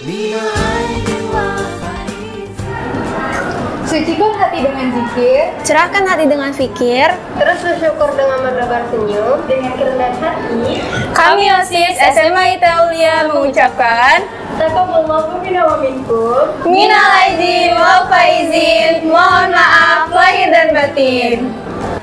Sucikan hati dengan zikir, Cerahkan hati dengan fikir. Terus bersyukur dengan menebar senyum. dengan kerendahan hati. Kami OSIS SMA Italia mengucapkan Taqabbalallahu minna wa minkum. minal aidin wal faizin. Mohon maaf lahir dan batin.